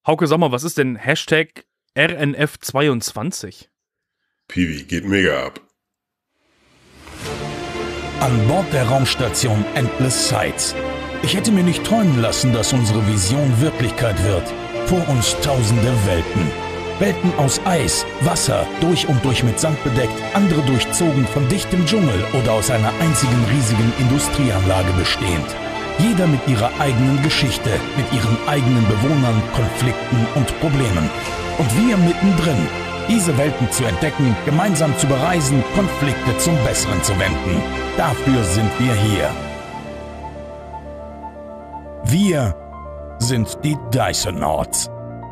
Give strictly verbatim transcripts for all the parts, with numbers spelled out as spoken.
Hauke, sag mal, was ist denn Hashtag R N F zweiundzwanzig? Piwi, geht mega ab. An Bord der Raumstation Endless Sights. Ich hätte mir nicht träumen lassen, dass unsere Vision Wirklichkeit wird. Vor uns tausende Welten. Welten aus Eis, Wasser, durch und durch mit Sand bedeckt, andere durchzogen von dichtem Dschungel oder aus einer einzigen riesigen Industrieanlage bestehend. Jeder mit ihrer eigenen Geschichte, mit ihren eigenen Bewohnern, Konflikten und Problemen. Und wir mittendrin, diese Welten zu entdecken, gemeinsam zu bereisen, Konflikte zum Besseren zu wenden. Dafür sind wir hier. Wir sind die Dysonauts.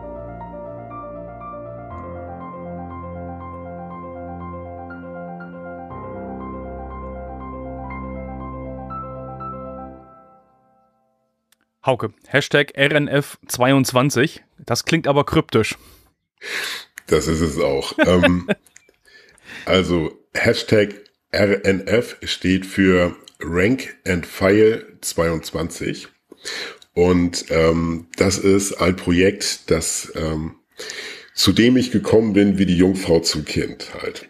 Hauke, Hashtag R N F zweiundzwanzig. Das klingt aber kryptisch. Das ist es auch. ähm, also Hashtag R N F steht für Rank and File zweiundzwanzig. Und ähm, das ist ein Projekt, das ähm, zu dem ich gekommen bin wie die Jungfrau zum Kind halt.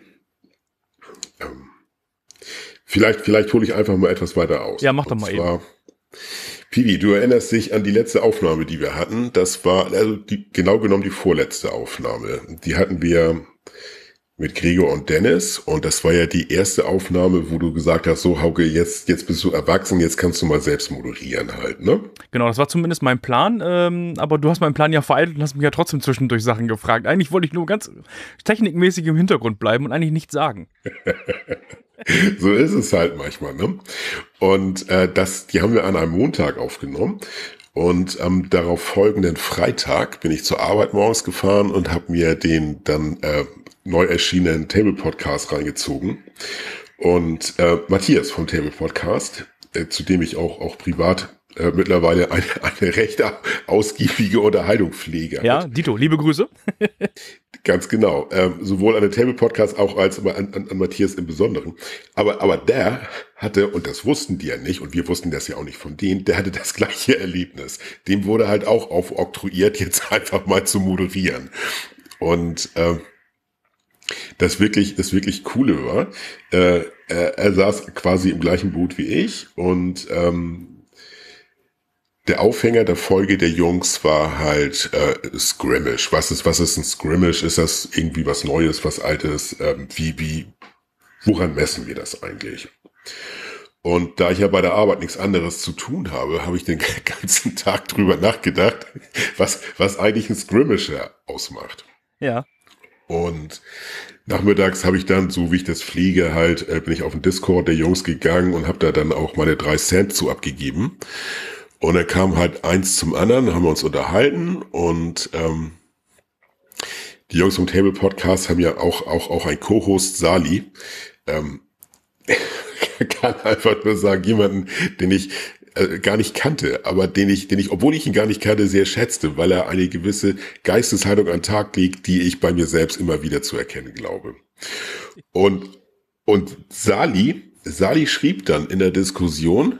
Ähm, vielleicht vielleicht hole ich einfach mal etwas weiter aus. Ja, mach doch mal Und zwar, eben. Piwi, du erinnerst dich an die letzte Aufnahme, die wir hatten. Das war also die, genau genommen die vorletzte Aufnahme. Die hatten wir mit Gregor und Dennis. Und das war ja die erste Aufnahme, wo du gesagt hast, so Hauke, jetzt, jetzt bist du erwachsen, jetzt kannst du mal selbst moderieren halt, ne? Genau, das war zumindest mein Plan. Ähm, aber du hast meinen Plan ja vereitelt und hast mich ja trotzdem zwischendurch Sachen gefragt. Eigentlich wollte ich nur ganz technikmäßig im Hintergrund bleiben und eigentlich nichts sagen. So ist es halt manchmal, ne? Und äh, das, die haben wir an einem Montag aufgenommen. Und am darauf folgenden Freitag bin ich zur Arbeit morgens gefahren und habe mir den dann äh, neu erschienenen Table Podcast reingezogen. Und äh, Matthias vom Table Podcast, äh, zu dem ich auch auch privat äh, mittlerweile eine, eine recht ausgiebige Unterhaltung pflege. Ja, Dito, liebe Grüße. Ganz genau. Ähm, sowohl an den Table Podcast auch als an, an, an Matthias im Besonderen. Aber, aber der hatte, und das wussten die ja nicht, und wir wussten das ja auch nicht von denen, der hatte das gleiche Erlebnis. Dem wurde halt auch aufoktroyiert, jetzt einfach mal zu moderieren. Und äh, das wirklich, das wirklich Coole war, äh, er, er saß quasi im gleichen Boot wie ich und ähm, der Aufhänger der Folge der Jungs war halt äh, Scrimmage. Was ist, was ist ein Scrimmage? Ist das irgendwie was Neues, was Altes? Ähm, wie, wie, woran messen wir das eigentlich? Und da ich ja bei der Arbeit nichts anderes zu tun habe, habe ich den ganzen Tag drüber nachgedacht, was, was eigentlich ein Scrimmage ausmacht. Ja. Und nachmittags habe ich dann, so wie ich das fliege, halt, äh, bin ich auf den Discord der Jungs gegangen und habe da dann auch meine drei Cent zu abgegeben. Und dann kam halt eins zum anderen, haben wir uns unterhalten und ähm, die Jungs vom Table Podcast haben ja auch auch auch ein Co-Host, Sali. Ähm, kann einfach nur sagen, jemanden, den ich äh, gar nicht kannte, aber den ich, den ich, obwohl ich ihn gar nicht kannte, sehr schätzte, weil er eine gewisse Geisteshaltung an den Tag legt, die ich bei mir selbst immer wieder zu erkennen glaube. Und und Sali, Sali schrieb dann in der Diskussion,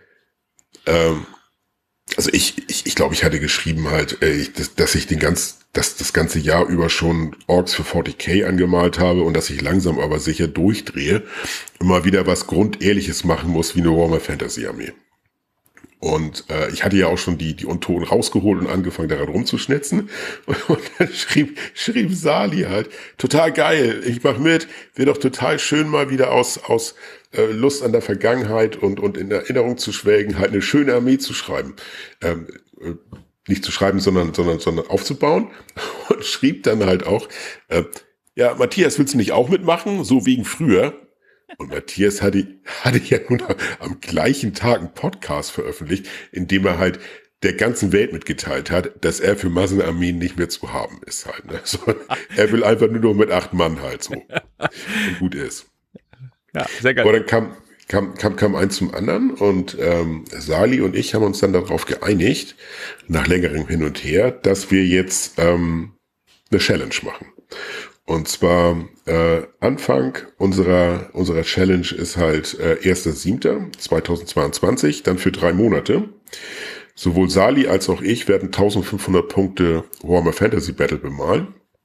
ähm, also ich, ich, ich glaube, ich hatte geschrieben halt, äh, ich, dass, dass ich den ganz, dass das ganze Jahr über schon Orks für vierzig K angemalt habe und dass ich langsam aber sicher durchdrehe, immer wieder was Grundehrliches machen muss wie eine Warhammer Fantasy Armee. Und äh, ich hatte ja auch schon die die Untoten rausgeholt und angefangen daran rumzuschnitzen. Und, und dann schrieb schrieb Sali halt, total geil, ich mach mit, wäre doch total schön mal wieder aus aus äh, Lust an der Vergangenheit und und in Erinnerung zu schwelgen, halt eine schöne Armee zu schreiben. Ähm, äh, nicht zu schreiben, sondern sondern sondern aufzubauen. Und schrieb dann halt auch, äh, ja, Matthias, willst du nicht auch mitmachen? So wegen früher. Und Matthias hatte, hatte ja nun am gleichen Tag einen Podcast veröffentlicht, in dem er halt der ganzen Welt mitgeteilt hat, dass er für Massenarmeen nicht mehr zu haben ist halt. Ne? So, er will einfach nur noch mit acht Mann halt so. Und gut ist. Ja, sehr geil. Aber dann kam, kam, kam, kam eins zum anderen und ähm, Sali und ich haben uns dann darauf geeinigt, nach längerem Hin und Her, dass wir jetzt ähm, eine Challenge machen. Und zwar äh, Anfang unserer unserer Challenge ist halt äh, erster siebter zweitausendzweiundzwanzig, dann für drei Monate. Sowohl Sali als auch ich werden eintausendfünfhundert Punkte Warhammer Fantasy Battle bemalen.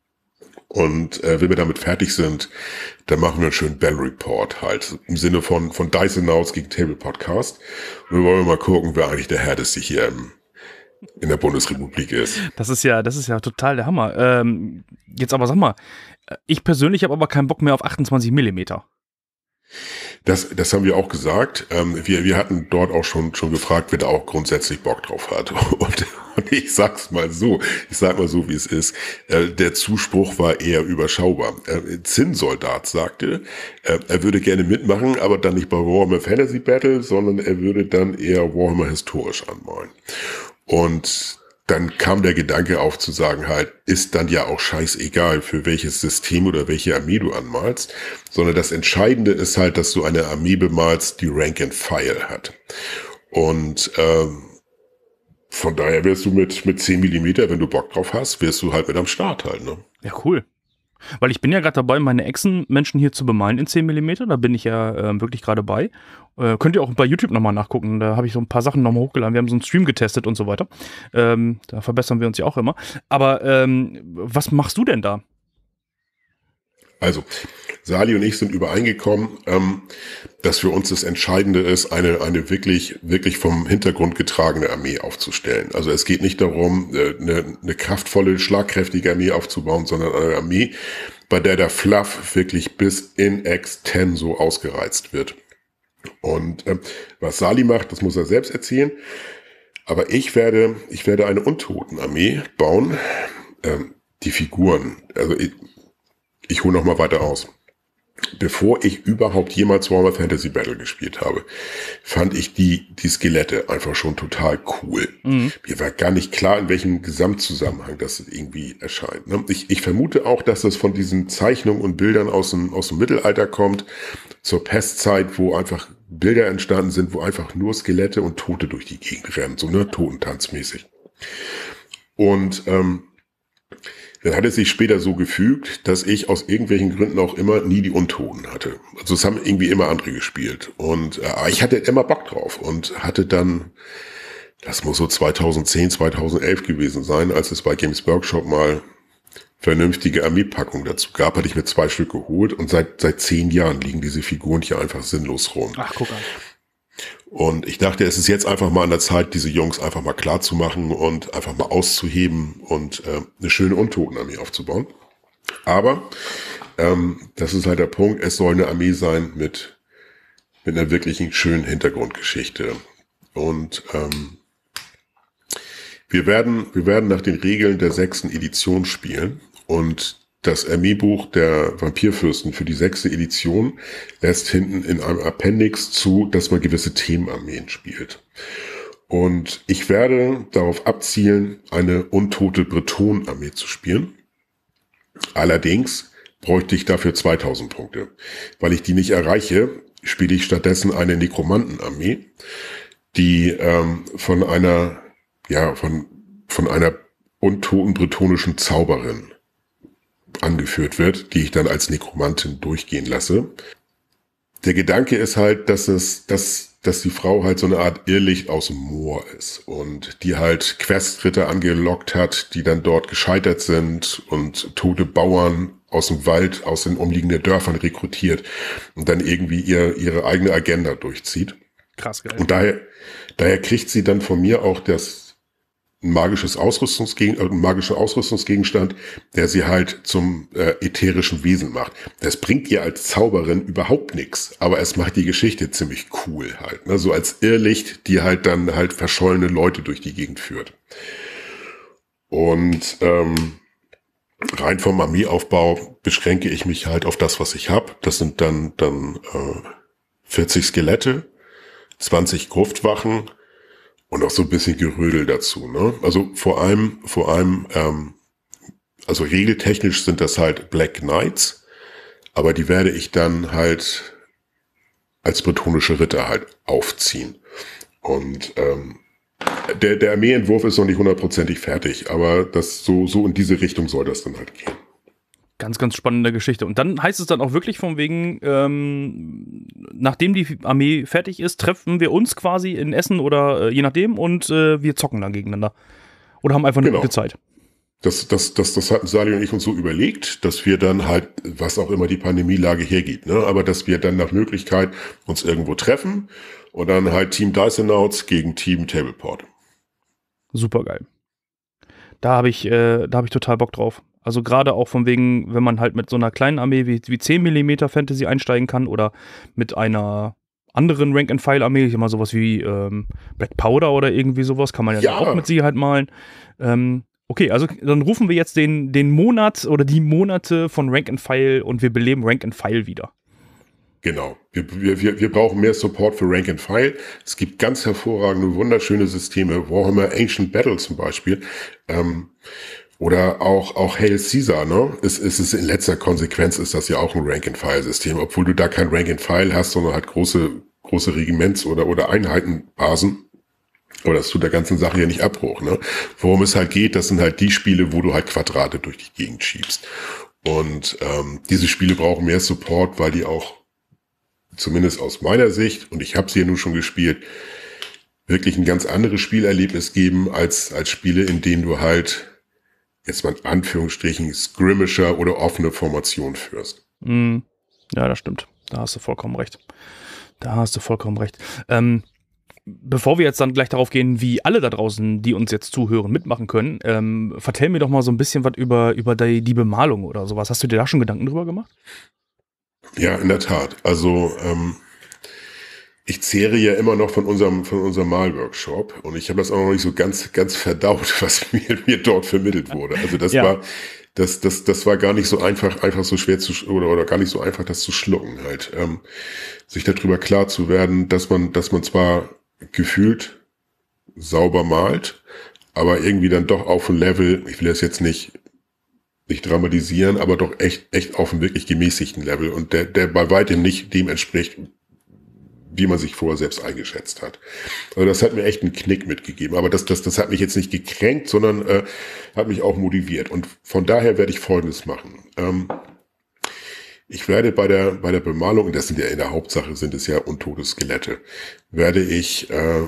Und äh, wenn wir damit fertig sind, dann machen wir einen schönen Battle Report halt. Im Sinne von, von Dice Announce gegen Table Podcast. Und wir wollen mal gucken, wer eigentlich der Härteste hier im, in der Bundesrepublik ist. Das ist ja, das ist ja total der Hammer. Ähm, jetzt aber sag mal, ich persönlich habe aber keinen Bock mehr auf achtundzwanzig Millimeter. Das, das haben wir auch gesagt. Ähm, wir, wir hatten dort auch schon, schon gefragt, wer da auch grundsätzlich Bock drauf hat. Und, und ich sag's mal so, ich sag mal so, wie es ist. Äh, der Zuspruch war eher überschaubar. Äh, Zinnsoldat sagte, äh, er würde gerne mitmachen, aber dann nicht bei Warhammer Fantasy Battle, sondern er würde dann eher Warhammer historisch anmalen. Und dann kam der Gedanke auf zu sagen halt, ist dann ja auch scheißegal, für welches System oder welche Armee du anmalst, sondern das Entscheidende ist halt, dass du eine Armee bemalst, die Rank and File hat. Und ähm, von daher wirst du mit mit zehn Millimeter, wenn du Bock drauf hast, wirst du halt mit am Start halt, ne? Ja, cool. Weil ich bin ja gerade dabei, meine Echsenmenschen hier zu bemalen in zehn Millimeter. Da bin ich ja äh, wirklich gerade bei. Äh, könnt ihr auch bei YouTube nochmal nachgucken. Da habe ich so ein paar Sachen nochmal hochgeladen. Wir haben so einen Stream getestet und so weiter. Ähm, da verbessern wir uns ja auch immer. Aber ähm, was machst du denn da? Also, Sali und ich sind übereingekommen, ähm, dass für uns das Entscheidende ist, eine eine wirklich wirklich vom Hintergrund getragene Armee aufzustellen. Also es geht nicht darum, eine, eine kraftvolle, schlagkräftige Armee aufzubauen, sondern eine Armee, bei der der Fluff wirklich bis in extenso ausgereizt wird. Und ähm, was Sali macht, das muss er selbst erzählen. Aber ich werde ich werde eine Untotenarmee bauen. Ähm, die Figuren, also ich, ich hole noch mal weiter aus. Bevor ich überhaupt jemals Warhammer Fantasy Battle gespielt habe, fand ich die die Skelette einfach schon total cool. Mhm. Mir war gar nicht klar, in welchem Gesamtzusammenhang das irgendwie erscheint. Ne? Ich, ich vermute auch, dass das von diesen Zeichnungen und Bildern aus dem, aus dem Mittelalter kommt, zur Pestzeit, wo einfach Bilder entstanden sind, wo einfach nur Skelette und Tote durch die Gegend rennen, so ne, Totentanzmäßig. Und ähm, dann hat es sich später so gefügt, dass ich aus irgendwelchen Gründen auch immer nie die Untoten hatte. Also es haben irgendwie immer andere gespielt. Und äh, ich hatte immer Bock drauf und hatte dann, das muss so zweitausendzehn, zweitausendelf gewesen sein, als es bei Games Workshop mal vernünftige Armeepackung dazu gab, hatte ich mir zwei Stück geholt und seit seit zehn Jahren liegen diese Figuren hier einfach sinnlos rum. Ach, guck an. Und ich dachte, es ist jetzt einfach mal an der Zeit, diese Jungs einfach mal klar zu machen und einfach mal auszuheben und äh, eine schöne Untotenarmee aufzubauen. Aber ähm, das ist halt der Punkt, es soll eine Armee sein mit mit einer wirklichen schönen Hintergrundgeschichte. Und ähm, wir werden wir werden nach den Regeln der sechsten Edition spielen und das Armeebuch der Vampirfürsten für die sechste Edition lässt hinten in einem Appendix zu, dass man gewisse Themenarmeen spielt. Und ich werde darauf abzielen, eine untote Bretonenarmee zu spielen. Allerdings bräuchte ich dafür zweitausend Punkte. Weil ich die nicht erreiche, spiele ich stattdessen eine Nekromantenarmee, die ähm, von einer, ja, von, von einer untoten bretonischen Zauberin angeführt wird, die ich dann als Nekromantin durchgehen lasse. Der Gedanke ist halt, dass es, dass, dass die Frau halt so eine Art Irrlicht aus dem Moor ist und die halt Questritter angelockt hat, die dann dort gescheitert sind und tote Bauern aus dem Wald, aus den umliegenden Dörfern rekrutiert und dann irgendwie ihr, ihre eigene Agenda durchzieht. Krass, geil. Und daher, daher kriegt sie dann von mir auch das ein magisches Ausrüstungsgegen, äh, ein magischer Ausrüstungsgegenstand, der sie halt zum äh, ätherischen Wesen macht. Das bringt ihr als Zauberin überhaupt nichts, aber es macht die Geschichte ziemlich cool halt, ne? So als Irrlicht, die halt dann halt verschollene Leute durch die Gegend führt. Und ähm, rein vom Armeeaufbau beschränke ich mich halt auf das, was ich habe. Das sind dann dann äh, vierzig Skelette, zwanzig Gruftwachen, und auch so ein bisschen Gerödel dazu, ne? Also vor allem, vor allem, ähm, also regeltechnisch sind das halt Black Knights, aber die werde ich dann halt als bretonische Ritter halt aufziehen. Und ähm, der, der Armeeentwurf ist noch nicht hundertprozentig fertig, aber das so, so in diese Richtung soll das dann halt gehen. Ganz, ganz spannende Geschichte. Und dann heißt es dann auch wirklich von wegen, ähm, nachdem die Armee fertig ist, treffen wir uns quasi in Essen oder äh, je nachdem und äh, wir zocken dann gegeneinander. Oder haben einfach eine Genau. gute Zeit. Das, das, das, das hatten Sali und ich uns so überlegt, dass wir dann halt, was auch immer die Pandemielage hergibt, ne, aber dass wir dann nach Möglichkeit uns irgendwo treffen und dann halt Team Dicynauts gegen Team Tableport. Super geil. Da habe ich, äh, da habe ich total Bock drauf. Also gerade auch von wegen, wenn man halt mit so einer kleinen Armee wie, wie zehn Millimeter Fantasy einsteigen kann oder mit einer anderen Rank-and-File-Armee, ich sag mal sowas wie ähm, Black Powder oder irgendwie sowas, kann man ja, Ja. auch mit Sicherheit malen. Ähm, okay, also dann rufen wir jetzt den, den Monat oder die Monate von Rank-and-File und wir beleben Rank-and-File wieder. Genau. Wir, wir, wir brauchen mehr Support für Rank and File. Es gibt ganz hervorragende, wunderschöne Systeme. Warhammer Ancient Battle zum Beispiel. Ähm, oder auch, auch Hail Caesar, ne? Es, es ist in letzter Konsequenz ist das ja auch ein Rank and File System, obwohl du da kein Rank and File hast, sondern halt große, große Regiments- oder, oder Einheitenbasen. Aber das tut der ganzen Sache ja nicht Abbruch, ne? Worum es halt geht, das sind halt die Spiele, wo du halt Quadrate durch die Gegend schiebst. Und ähm, diese Spiele brauchen mehr Support, weil die auch, zumindest aus meiner Sicht, und ich habe sie ja nun schon gespielt, wirklich ein ganz anderes Spielerlebnis geben, als als Spiele, in denen du halt, jetzt mal in Anführungsstrichen, Skirmisher oder offene Formation führst. Mm, ja, das stimmt. Da hast du vollkommen recht. Da hast du vollkommen recht. Ähm, bevor wir jetzt dann gleich darauf gehen, wie alle da draußen, die uns jetzt zuhören, mitmachen können, ähm, vertell mir doch mal so ein bisschen was über, über die, die Bemalung oder sowas. Hast du dir da schon Gedanken drüber gemacht? Ja, in der Tat. Also ähm, ich zehre ja immer noch von unserem von unserem Malworkshop und ich habe das auch noch nicht so ganz ganz verdaut, was mir, mir dort vermittelt wurde. Also das Ja. war das das das war gar nicht so einfach einfach so schwer zu oder oder gar nicht so einfach das zu schlucken halt, ähm, sich darüber klar zu werden, dass man dass man zwar gefühlt sauber malt, aber irgendwie dann doch auf ein Level, ich will das jetzt nicht nicht dramatisieren, aber doch echt echt auf einem wirklich gemäßigten Level und der der bei weitem nicht dem entspricht, wie man sich vorher selbst eingeschätzt hat. Also das hat mir echt einen Knick mitgegeben, aber das das das hat mich jetzt nicht gekränkt, sondern äh, hat mich auch motiviert und von daher werde ich Folgendes machen. Ähm, ich werde bei der bei der Bemalung, und das sind ja in der Hauptsache sind es ja untote Skelette, werde ich äh,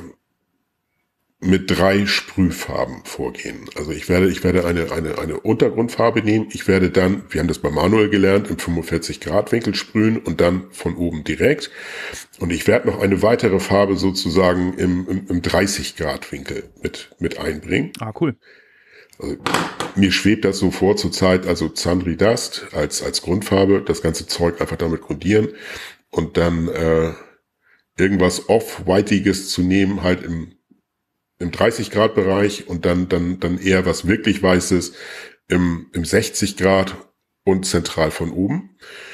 mit drei Sprühfarben vorgehen. Also ich werde, ich werde eine, eine, eine Untergrundfarbe nehmen. Ich werde dann, wir haben das bei Manuel gelernt, im fünfundvierzig Grad Winkel sprühen und dann von oben direkt. Und ich werde noch eine weitere Farbe sozusagen im, im, im dreißig Grad Winkel mit, mit einbringen. Ah, cool. Also, mir schwebt das so vor zur Zeit, also Sandry Dust als, als Grundfarbe, das ganze Zeug einfach damit grundieren und dann äh, irgendwas Off-Whiteiges zu nehmen, halt im im dreißig Grad Bereich und dann dann dann eher was wirklich Weißes im im sechzig Grad und zentral von oben.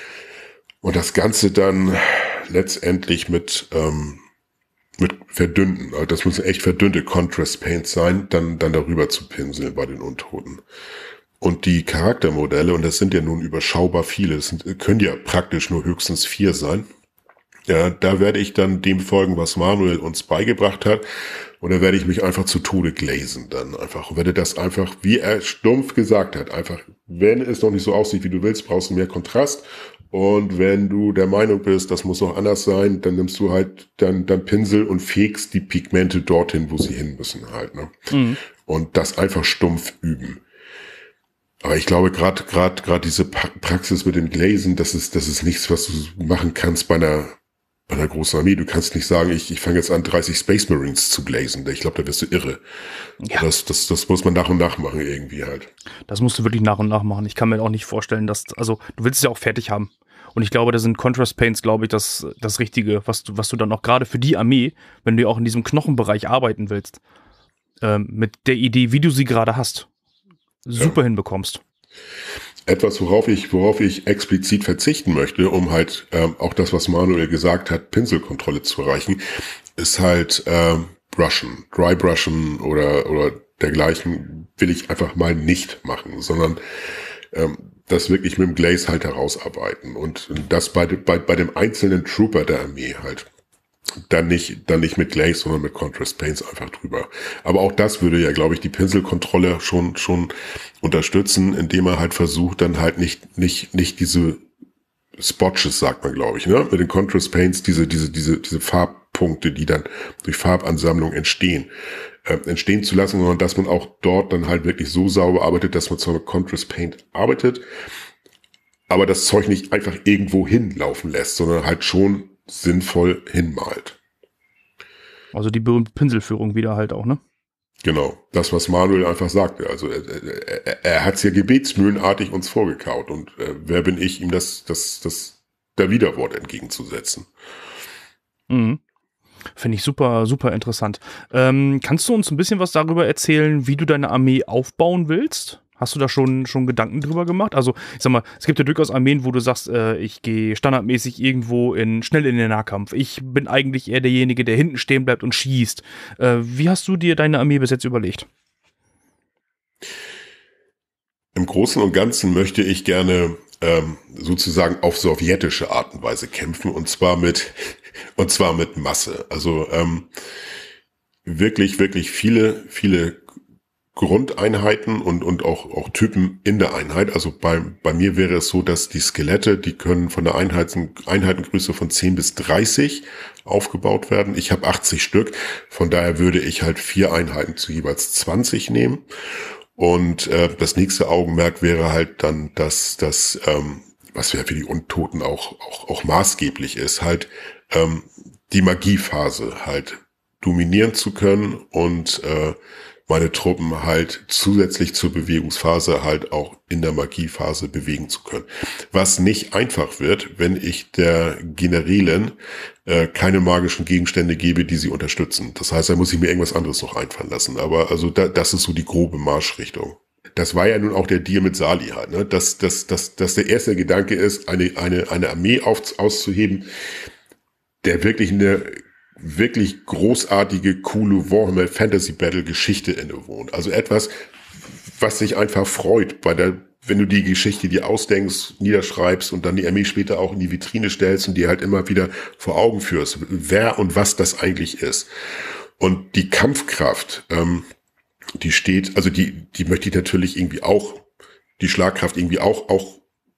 Und das Ganze dann letztendlich mit ähm, mit verdünnten, also das müssen echt verdünnte Contrast Paints sein, dann dann darüber zu pinseln bei den Untoten. Und die Charaktermodelle, und das sind ja nun überschaubar viele, das sind, können ja praktisch nur höchstens vier sein. Ja, da werde ich dann dem folgen, was Manuel uns beigebracht hat. Und da werde ich mich einfach zu Tode glazen dann einfach. Und werde das einfach, wie er stumpf gesagt hat, einfach, wenn es noch nicht so aussieht, wie du willst, brauchst du mehr Kontrast. Und wenn du der Meinung bist, das muss noch anders sein, dann nimmst du halt dann, dann Pinsel und fegst die Pigmente dorthin, wo sie hin müssen halt, ne? Mhm. Und das einfach stumpf üben. Aber ich glaube, gerade, gerade, gerade diese Praxis mit dem Glazen, das ist, das ist nichts, was du machen kannst bei einer, bei einer großen Armee. Du kannst nicht sagen, ich, ich fange jetzt an, dreißig Space Marines zu glazen. Ich glaube, da wirst du irre. Ja. Das, das, das muss man nach und nach machen irgendwie halt. Das musst du wirklich nach und nach machen. Ich kann mir auch nicht vorstellen, dass, also du willst es ja auch fertig haben. Und ich glaube, da sind Contrast Paints, glaube ich, das, das Richtige, was du, was du dann auch gerade für die Armee, wenn du auch in diesem Knochenbereich arbeiten willst, ähm, mit der Idee, wie du sie gerade hast, super ja. hinbekommst. Etwas, worauf ich, worauf ich explizit verzichten möchte, um halt ähm, auch das, was Manuel gesagt hat, Pinselkontrolle zu erreichen, ist halt ähm, Brushen, Dry Brushen oder oder dergleichen will ich einfach mal nicht machen, sondern ähm, das wirklich mit dem Glaze halt herausarbeiten und das bei, bei, bei dem einzelnen Trooper der Armee halt. dann nicht, dann nicht mit Glaze, sondern mit Contrast Paints einfach drüber. Aber auch das würde ja, glaube ich, die Pinselkontrolle schon, schon unterstützen, indem er halt versucht, dann halt nicht, nicht, nicht diese Spotches, sagt man, glaube ich, ne, mit den Contrast Paints, diese, diese, diese, diese Farbpunkte, die dann durch Farbansammlung entstehen, äh, entstehen zu lassen, sondern dass man auch dort dann halt wirklich so sauber arbeitet, dass man zwar mit Contrast Paint arbeitet, aber das Zeug nicht einfach irgendwo hinlaufen lässt, sondern halt schon sinnvoll hinmalt. Also die berühmte Pinselführung wieder halt auch, ne? Genau, das, was Manuel einfach sagte. Also er, er, er hat es ja gebetsmühlenartig uns vorgekaut und äh, wer bin ich, ihm das, das, das, der Widerwort entgegenzusetzen. Mhm. Finde ich super, super interessant. Ähm, kannst du uns ein bisschen was darüber erzählen, wie du deine Armee aufbauen willst? Hast du da schon, schon Gedanken drüber gemacht? Also, ich sag mal, es gibt ja durchaus Armeen, wo du sagst, äh, ich gehe standardmäßig irgendwo in, schnell in den Nahkampf. Ich bin eigentlich eher derjenige, der hinten stehen bleibt und schießt. Äh, wie hast du dir deine Armee bis jetzt überlegt? Im Großen und Ganzen möchte ich gerne ähm, sozusagen auf sowjetische Art und Weise kämpfen und zwar mit, und zwar mit Masse. Also ähm, wirklich, wirklich viele, viele Grundeinheiten und und auch auch Typen in der Einheit. Also bei bei mir wäre es so, dass die Skelette, die können von der Einheiten, Einheitengröße von zehn bis dreißig aufgebaut werden. Ich habe achtzig Stück, von daher würde ich halt vier Einheiten zu jeweils zwanzig nehmen. Und äh, das nächste Augenmerk wäre halt dann, dass das, ähm, was ja für die Untoten auch auch auch maßgeblich ist, halt ähm, die Magiephase halt dominieren zu können und äh, meine Truppen halt zusätzlich zur Bewegungsphase halt auch in der Magiephase bewegen zu können. Was nicht einfach wird, wenn ich der Generälin äh, keine magischen Gegenstände gebe, die sie unterstützen. Das heißt, da muss ich mir irgendwas anderes noch einfallen lassen. Aber also da, das ist so die grobe Marschrichtung. Das war ja nun auch der Deal mit Sali halt, ne? Dass, dass, dass, dass der erste Gedanke ist, eine, eine, eine Armee auf, auszuheben, der wirklich eine wirklich großartige, coole Warhammer Fantasy Battle Geschichte innewohnt. Also etwas, was sich einfach freut bei der, wenn du die Geschichte dir ausdenkst, niederschreibst und dann die Armee später auch in die Vitrine stellst und dir halt immer wieder vor Augen führst, wer und was das eigentlich ist. Und die Kampfkraft, ähm, die steht, also die, die möchte ich natürlich irgendwie auch, die Schlagkraft irgendwie auch, auch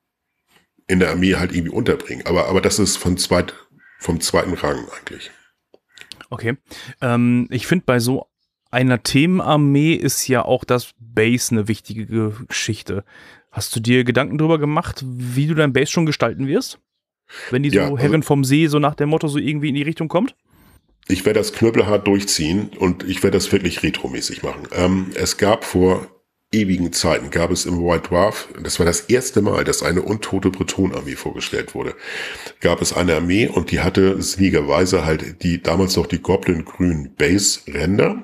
in der Armee halt irgendwie unterbringen. Aber, aber das ist von zweit, vom zweiten Rang eigentlich. Okay. Ähm, ich finde, bei so einer Themenarmee ist ja auch das Base eine wichtige Geschichte. Hast du dir Gedanken darüber gemacht, wie du dein Base schon gestalten wirst? Wenn die so ja, also Herren vom See so nach dem Motto so irgendwie in die Richtung kommt? Ich werde das knüppelhart durchziehen und ich werde das wirklich retromäßig machen. Ähm, es gab vor ewigen Zeiten, gab es im White Dwarf, das war das erste Mal, dass eine untote Breton-Armee vorgestellt wurde, gab es eine Armee und die hatte sinnigerweise halt die damals noch die Goblin-grünen Base-Ränder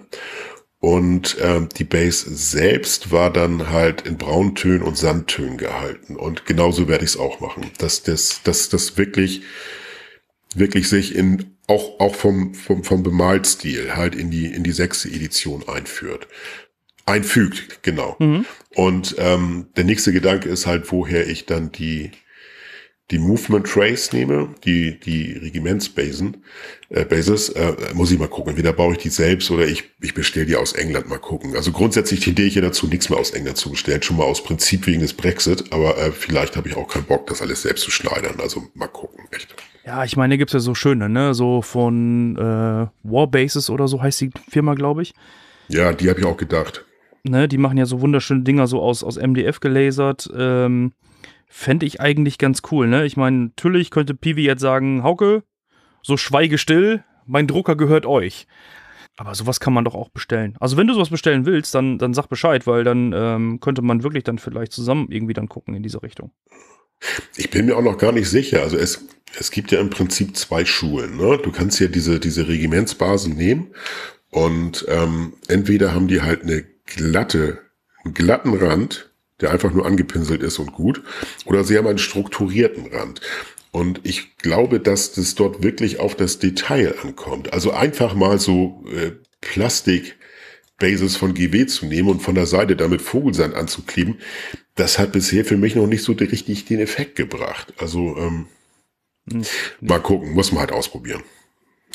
und ähm, die Base selbst war dann halt in Brauntönen und Sandtönen gehalten und genauso werde ich es auch machen, dass das, dass das wirklich, wirklich sich in auch auch vom vom vom Bemalstil halt in die in die sechste Edition einführt. Einfügt, genau. Mhm. Und ähm, der nächste Gedanke ist halt, woher ich dann die die Movement Trays nehme, die die Regimentsbasen, äh, Bases, äh, muss ich mal gucken. Entweder baue ich die selbst oder ich ich bestelle die aus England, mal gucken. Also grundsätzlich tendiere ich ja dazu, nichts mehr aus England zu bestellen, schon mal aus Prinzip wegen des Brexit, aber äh, vielleicht habe ich auch keinen Bock, das alles selbst zu schneidern. Also mal gucken, echt. Ja, ich meine, hier gibt's ja so schöne, ne, so von äh, Warbases oder so heißt die Firma, glaube ich. Ja, die habe ich auch gedacht. Ne, die machen ja so wunderschöne Dinger so aus, aus M D F gelasert. Ähm, fände ich eigentlich ganz cool, ne? Ich meine, natürlich könnte Piwi jetzt sagen, Hauke, so schweige still, mein Drucker gehört euch. Aber sowas kann man doch auch bestellen. Also wenn du sowas bestellen willst, dann, dann sag Bescheid, weil dann ähm, könnte man wirklich dann vielleicht zusammen irgendwie dann gucken in diese Richtung. Ich bin mir auch noch gar nicht sicher. Also es, es gibt ja im Prinzip zwei Schulen, ne? Du kannst ja diese, diese Regimentsbasen nehmen und ähm, entweder haben die halt eine glatte, einen glatten Rand, der einfach nur angepinselt ist und gut, oder sie haben einen strukturierten Rand. Und ich glaube, dass das dort wirklich auf das Detail ankommt. Also einfach mal so äh, Plastik-Bases von G W zu nehmen und von der Seite damit Vogelsand anzukleben, das hat bisher für mich noch nicht so richtig den Effekt gebracht. Also ähm, hm. mal gucken, muss man halt ausprobieren.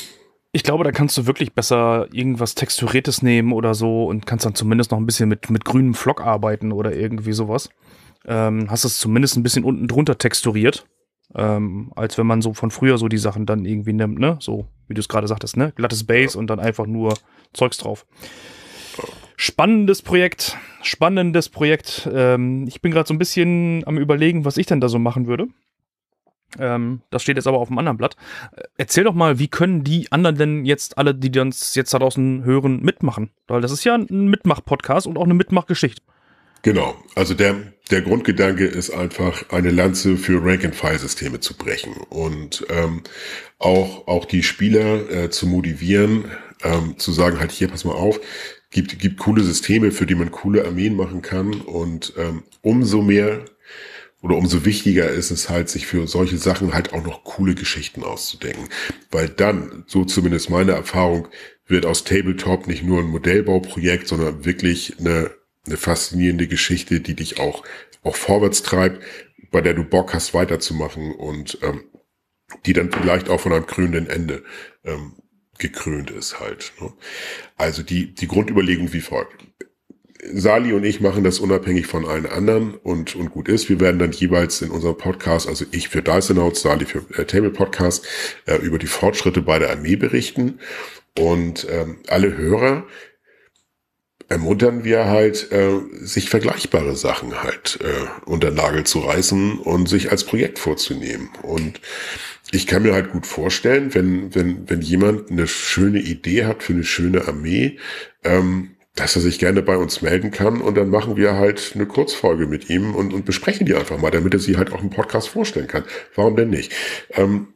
Ich glaube, da kannst du wirklich besser irgendwas Texturiertes nehmen oder so und kannst dann zumindest noch ein bisschen mit, mit grünem Flock arbeiten oder irgendwie sowas. Ähm, hast es zumindest ein bisschen unten drunter texturiert, ähm, als wenn man so von früher so die Sachen dann irgendwie nimmt, ne? So, wie du es gerade sagtest, ne? Glattes Base ja. Und dann einfach nur Zeugs drauf. Spannendes Projekt, spannendes Projekt. Ähm, ich bin gerade so ein bisschen am Überlegen, was ich denn da so machen würde. Ähm, das steht jetzt aber auf dem anderen Blatt. Äh, erzähl doch mal, wie können die anderen denn jetzt, alle, die uns jetzt da draußen hören, mitmachen? Weil das ist ja ein Mitmach-Podcast und auch eine Mitmach-Geschichte. Genau, also der, der Grundgedanke ist einfach, eine Lanze für Rank-and-File-Systeme zu brechen und ähm, auch, auch die Spieler äh, zu motivieren, ähm, zu sagen, halt hier, pass mal auf, gibt, gibt coole Systeme, für die man coole Armeen machen kann und ähm, umso mehr oder umso wichtiger ist es halt, sich für solche Sachen halt auch noch coole Geschichten auszudenken, weil dann, so zumindest meine Erfahrung, wird aus Tabletop nicht nur ein Modellbauprojekt, sondern wirklich eine eine faszinierende Geschichte, die dich auch auch vorwärts treibt, bei der du Bock hast, weiterzumachen und ähm, die dann vielleicht auch von einem krönenden Ende ähm, gekrönt ist halt. Ne? Also die die Grundüberlegung wie folgt. Sali und ich machen das unabhängig von allen anderen und und gut ist. Wir werden dann jeweils in unserem Podcast, also ich für Dicenout, Sali für äh, Table Podcast, äh, über die Fortschritte bei der Armee berichten und ähm, alle Hörer ermuntern wir halt, äh, sich vergleichbare Sachen halt äh, unter den Nagel zu reißen und sich als Projekt vorzunehmen. Und ich kann mir halt gut vorstellen, wenn wenn wenn jemand eine schöne Idee hat für eine schöne Armee, ähm, dass er sich gerne bei uns melden kann und dann machen wir halt eine Kurzfolge mit ihm und, und besprechen die einfach mal, damit er sie halt auch im Podcast vorstellen kann. Warum denn nicht? Ähm,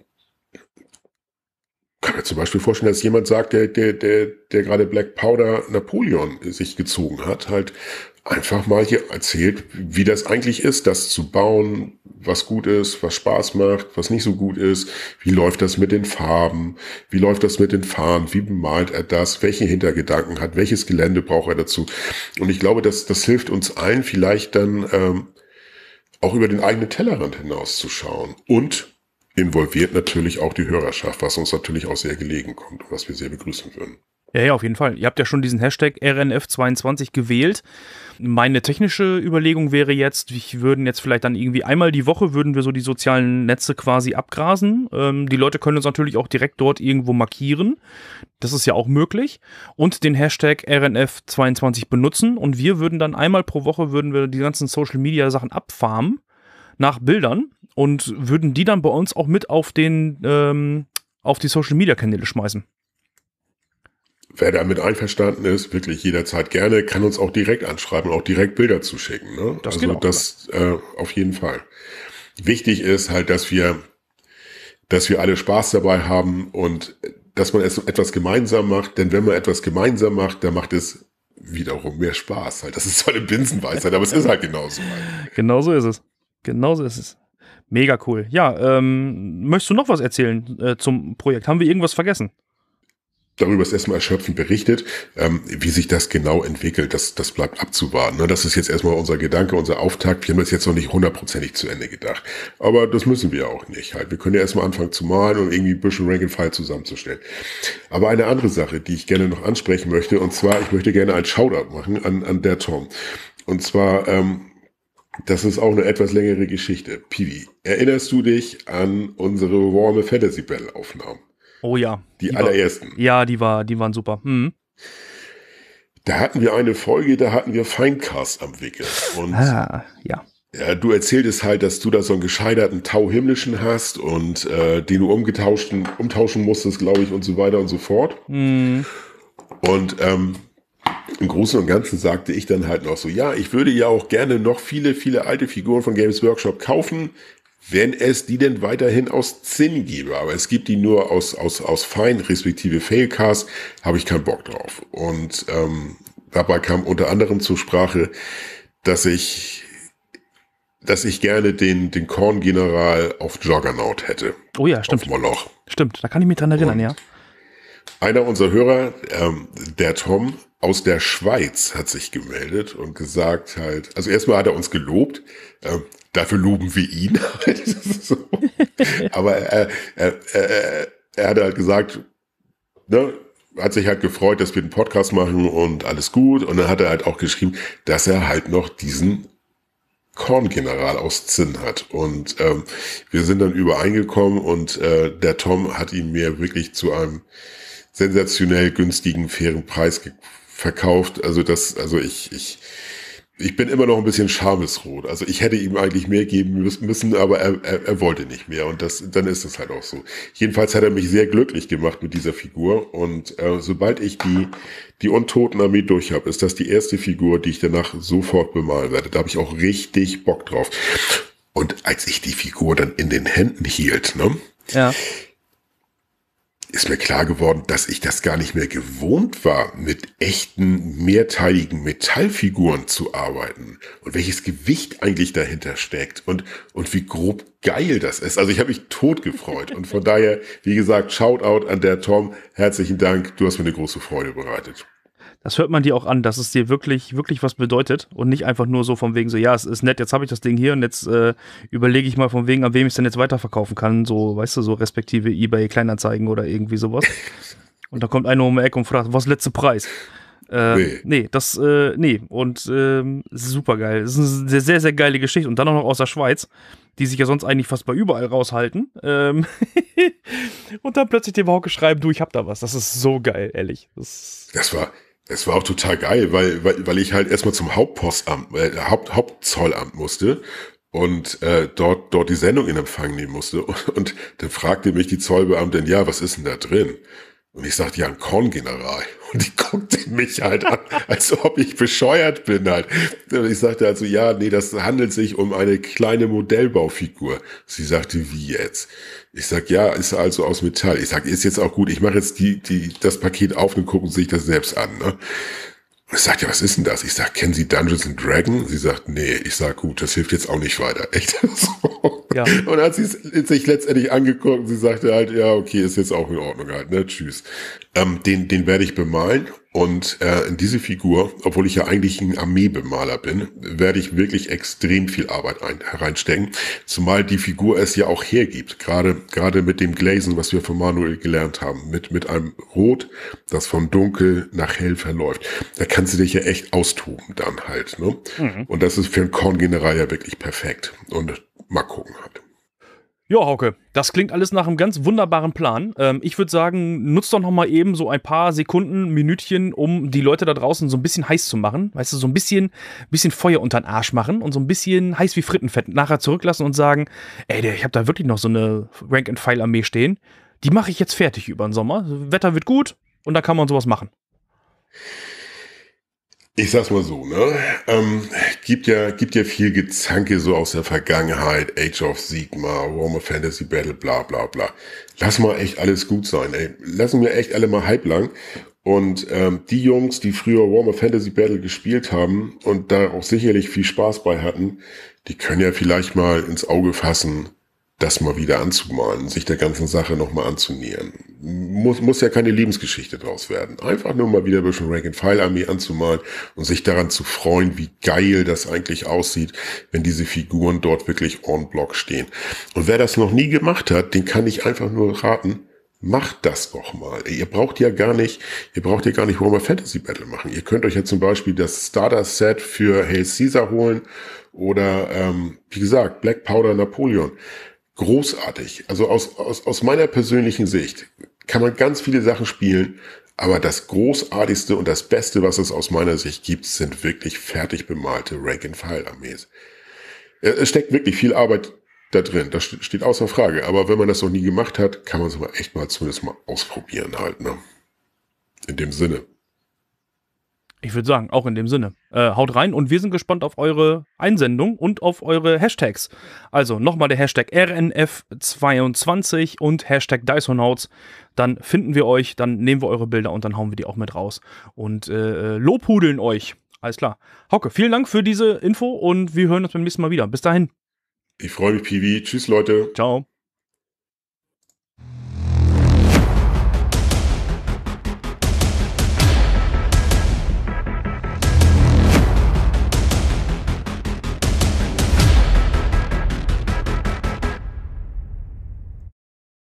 kann mir zum Beispiel vorstellen, dass jemand sagt, der, der, der, der gerade Black Powder Napoleon sich gezogen hat, halt einfach mal hier erzählt, wie das eigentlich ist, das zu bauen, was gut ist, was Spaß macht, was nicht so gut ist, wie läuft das mit den Farben, wie läuft das mit den Fahnen, wie bemalt er das, welche Hintergedanken hat, welches Gelände braucht er dazu. Und ich glaube, das, das hilft uns allen vielleicht dann ähm, auch über den eigenen Tellerrand hinauszuschauen und involviert natürlich auch die Hörerschaft, was uns natürlich auch sehr gelegen kommt und was wir sehr begrüßen würden. Ja, ja, auf jeden Fall. Ihr habt ja schon diesen Hashtag R N F zweiundzwanzig gewählt. Meine technische Überlegung wäre jetzt, wir würden jetzt vielleicht dann irgendwie einmal die Woche würden wir so die sozialen Netze quasi abgrasen. Ähm, die Leute können uns natürlich auch direkt dort irgendwo markieren. Das ist ja auch möglich. Und den Hashtag R N F zweiundzwanzig benutzen und wir würden dann einmal pro Woche würden wir die ganzen Social Media Sachen abfarmen nach Bildern und würden die dann bei uns auch mit auf den ähm, auf die Social Media Kanäle schmeißen. Wer damit einverstanden ist, wirklich jederzeit gerne, kann uns auch direkt anschreiben und auch direkt Bilder zuschicken. Ne? Das also geht auch, das äh, auf jeden Fall. Wichtig ist halt, dass wir, dass wir alle Spaß dabei haben und dass man es etwas gemeinsam macht. Denn wenn man etwas gemeinsam macht, dann macht es wiederum mehr Spaß. Halt. Das ist zwar eine Binsenweisheit, aber es ist halt genauso. Halt. Genauso ist es. Genauso ist es. Mega cool. Ja, ähm, möchtest du noch was erzählen äh, zum Projekt? Haben wir irgendwas vergessen? Darüber ist erstmal erschöpfend berichtet, ähm, wie sich das genau entwickelt, das, das bleibt abzuwarten. Ne? Das ist jetzt erstmal unser Gedanke, unser Auftakt. Wir haben das jetzt noch nicht hundertprozentig zu Ende gedacht. Aber das müssen wir auch nicht. Halt. Wir können ja erstmal anfangen zu malen und irgendwie ein bisschen Rank-and-File zusammenzustellen. Aber eine andere Sache, die ich gerne noch ansprechen möchte, und zwar, ich möchte gerne einen Shoutout machen an, an der Tom. Und zwar, ähm, das ist auch eine etwas längere Geschichte. Piwi, erinnerst du dich an unsere Warme Fantasy Battle Aufnahmen? Oh ja. Die, die allerersten. War, ja, die, war, die waren super. Hm. Da hatten wir eine Folge, da hatten wir Feindcast am Wickel. Und ah, ja. ja, du erzähltest halt, dass du da so einen gescheiterten Tau-Himmlischen hast und äh, den du umgetauscht, umtauschen musstest, glaube ich, und so weiter und so fort. Hm. Und ähm, im Großen und Ganzen sagte ich dann halt noch so, ja, ich würde ja auch gerne noch viele, viele alte Figuren von Games Workshop kaufen, wenn es die denn weiterhin aus Zinn gäbe. Aber es gibt die nur aus aus aus Fein, respektive Failcast, habe ich keinen Bock drauf. Und ähm, dabei kam unter anderem zur Sprache, dass ich dass ich gerne den den Korn-General auf Juggernaut hätte. Oh ja, stimmt. Auf Moloch. Stimmt, da kann ich mich dran erinnern, und ja. Einer unserer Hörer, ähm, der Tom aus der Schweiz, hat sich gemeldet und gesagt halt, also erstmal hat er uns gelobt, ähm, dafür loben wir ihn. so. Aber er, er, er, er hat halt gesagt, ne, hat sich halt gefreut, dass wir den Podcast machen und alles gut. Und dann hat er halt auch geschrieben, dass er halt noch diesen Korngeneral aus Zinn hat. Und ähm, wir sind dann übereingekommen und äh, der Tom hat ihn mir wirklich zu einem sensationell günstigen, fairen Preis ge- verkauft. Also das, also ich, ich, ich bin immer noch ein bisschen schamesrot. Also ich hätte ihm eigentlich mehr geben müssen, aber er, er, er wollte nicht mehr. Und das, dann ist es halt auch so. Jedenfalls hat er mich sehr glücklich gemacht mit dieser Figur. Und äh, sobald ich die, die Untotenarmee durch habe, ist das die erste Figur, die ich danach sofort bemalen werde. Da habe ich auch richtig Bock drauf. Und als ich die Figur dann in den Händen hielt, ne? Ja. Ist mir klar geworden, dass ich das gar nicht mehr gewohnt war, mit echten, mehrteiligen Metallfiguren zu arbeiten. Und welches Gewicht eigentlich dahinter steckt und, und wie grob geil das ist. Also ich habe mich tot gefreut. Und von daher, wie gesagt, Shoutout an der Tom. Herzlichen Dank. Du hast mir eine große Freude bereitet. Das hört man dir auch an, dass es dir wirklich, wirklich was bedeutet und nicht einfach nur so von wegen so, ja, es ist nett, jetzt habe ich das Ding hier und jetzt äh, überlege ich mal von wegen, an wem ich es denn jetzt weiterverkaufen kann, so, weißt du, so respektive eBay Kleinanzeigen oder irgendwie sowas. Und da kommt einer um die Ecke und fragt, was ist letzte Preis? Äh, nee. nee, das, äh, nee, und ähm, super geil. Das ist eine sehr, sehr, sehr geile Geschichte und dann auch noch aus der Schweiz, die sich ja sonst eigentlich fast bei überall raushalten. Ähm und dann plötzlich dem Hauke schreiben, du, ich hab da was. Das ist so geil, ehrlich. Das, das war... Es war auch total geil, weil, weil, weil ich halt erstmal zum Hauptpostamt, äh, Haupt, Hauptzollamt musste und äh, dort, dort die Sendung in Empfang nehmen musste. Und, und dann fragte mich die Zollbeamtin, ja, was ist denn da drin? Und ich sagte, ja, ein Korngeneral. Und die guckte mich halt an, als ob ich bescheuert bin halt. Und ich sagte also, ja, nee, das handelt sich um eine kleine Modellbaufigur. Sie sagte, wie jetzt? Ich sag, ja, ist also aus Metall. Ich sag, ist jetzt auch gut, ich mache jetzt die, die, das Paket auf und gucken sich das selbst an, ne? Und ich sag, ja, was ist denn das? Ich sag, kennen Sie Dungeons and Dragons? Sie sagt, nee. Ich sag, gut, das hilft jetzt auch nicht weiter. Echt? So. Ja. Und dann hat sie sich letztendlich angeguckt und sie sagte halt, ja, okay, ist jetzt auch in Ordnung halt, ne? Tschüss. Ähm, den, den werde ich bemalen und äh, in diese Figur, obwohl ich ja eigentlich ein Armeebemaler bin, werde ich wirklich extrem viel Arbeit ein, hereinstecken. Zumal die Figur es ja auch hergibt. Gerade, gerade mit dem Glazen, was wir von Manuel gelernt haben. Mit, mit einem Rot, das von dunkel nach hell verläuft. Da kannst du dich ja echt austoben dann halt, ne? Mhm. Und das ist für einen Korngeneral ja wirklich perfekt. Und mal gucken halt. Ja, Hauke, das klingt alles nach einem ganz wunderbaren Plan. Ähm, ich würde sagen, nutzt doch noch mal eben so ein paar Sekunden, Minütchen, um die Leute da draußen so ein bisschen heiß zu machen. Weißt du, so ein bisschen, bisschen Feuer unter den Arsch machen und so ein bisschen heiß wie Frittenfett nachher zurücklassen und sagen, ey, ich habe da wirklich noch so eine Rank-and-File-Armee stehen. Die mache ich jetzt fertig über den Sommer. Wetter wird gut und da kann man sowas machen. Ich sag's mal so, ne? Ähm, gibt ja, gibt ja viel Gezanke so aus der Vergangenheit, Age of Sigma, Warhammer Fantasy Battle, bla bla bla. Lass mal echt alles gut sein, ey. Lassen wir echt alle mal halblang. Und ähm, die Jungs, die früher Warhammer Fantasy Battle gespielt haben und da auch sicherlich viel Spaß bei hatten, die können ja vielleicht mal ins Auge fassen, das mal wieder anzumalen, sich der ganzen Sache nochmal anzunähern. Muss, muss ja keine Lebensgeschichte draus werden. Einfach nur mal wieder ein bisschen Rank-and-File-Armee anzumalen und sich daran zu freuen, wie geil das eigentlich aussieht, wenn diese Figuren dort wirklich on block stehen. Und wer das noch nie gemacht hat, den kann ich einfach nur raten, macht das doch mal. Ihr braucht ja gar nicht, ihr braucht ja gar nicht Warhammer Fantasy Battle machen. Ihr könnt euch ja zum Beispiel das Starter-Set für Hail Caesar holen oder, ähm, wie gesagt, Black Powder Napoleon. Großartig. Also aus, aus, aus meiner persönlichen Sicht kann man ganz viele Sachen spielen, aber das Großartigste und das Beste, was es aus meiner Sicht gibt, sind wirklich fertig bemalte Rank-and-File-Armees. Es steckt wirklich viel Arbeit da drin, das steht außer Frage, aber wenn man das noch nie gemacht hat, kann man es mal echt mal zumindest mal ausprobieren halt, ne? In dem Sinne. Ich würde sagen, auch in dem Sinne. Äh, haut rein und wir sind gespannt auf eure Einsendung und auf eure Hashtags. Also nochmal der Hashtag R N F zweiundzwanzig und Hashtag Dysonauts. Dann finden wir euch, dann nehmen wir eure Bilder und dann hauen wir die auch mit raus. Und äh, lobhudeln euch. Alles klar. Hauke, vielen Dank für diese Info und wir hören uns beim nächsten Mal wieder. Bis dahin. Ich freue mich, Piwi. Tschüss, Leute. Ciao.